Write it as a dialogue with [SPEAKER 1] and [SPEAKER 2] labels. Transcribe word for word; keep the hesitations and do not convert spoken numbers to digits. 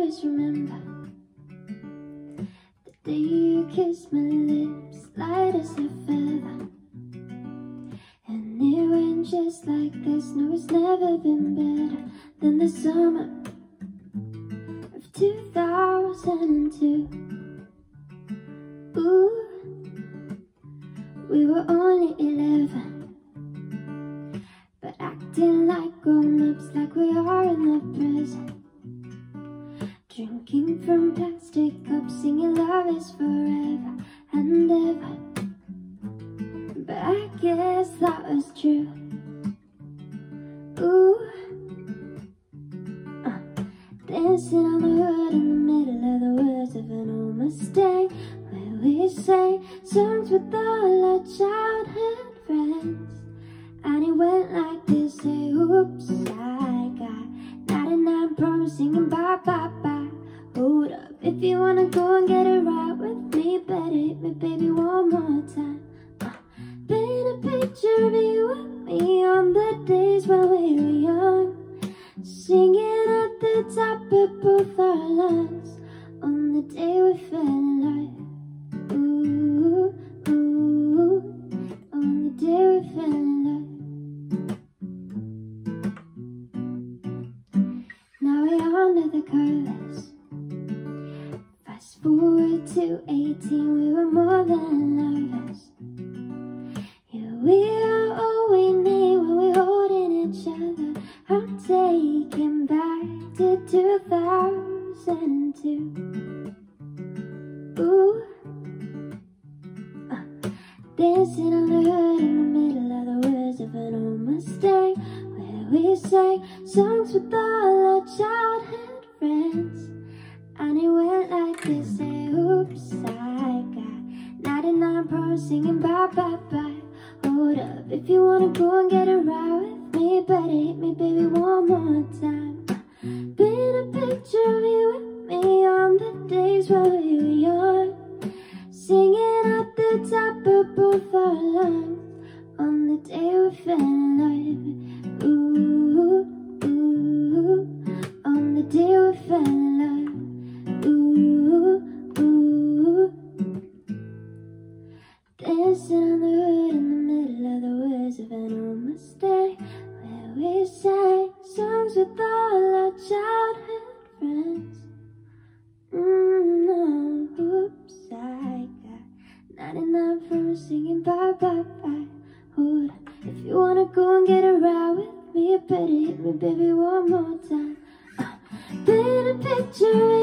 [SPEAKER 1] always remember the day you kissed my lips, light as a feather. And it went just like this. No, it's never been better than the summer of two thousand two. Ooh, we were only eleven, but acting like grown-ups, like we are in the present. Drinking from plastic cups, singing love is forever and ever. But I guess that was true. Ooh, uh, dancing on the hood in the middle of the woods of an old Mustang, where we sang songs with all our childhood friends. And it went like this, say, oops, I got ninety-nine problems singing bye, bye, bye. Hold up, if you wanna go and get it right with me, better hit me, baby, one more time. Uh, paint a picture of you and me on the days when we were young, singing at the top of both our lungs on the day we fell in love. Ooh, ooh, on the day we fell in love. Now we're under the covers. Fast forward to eighteen, we were more than lovers. Yeah, we are all we need when we're holding each other. I'm taken back to two thousand two. Ooh, uh, dancing on the hood in the middle of the woods of an old Mustang, where we sang songs with all our childhood friends. And it went like this, say, oops, I got ninety-nine problems singing bye, bye, bye. Hold up, if you wanna go and get it right with me, better hit me, baby, one more time. Paint a picture of you and me on the days when we were young, singing at the top of both our lungs on the day we fell in love. Ooh, ooh, on the day we fell in love. Ooh, ooh, dancing on the hood in the middle of the woods of an old Mustang, where we sang songs with all our childhood friends. Mm, oh, oops, I got ninety-nine from singing bye, bye, bye. Hold on, if you wanna go and get it right with me, you better hit me, baby, one more time. Uh, paint a picture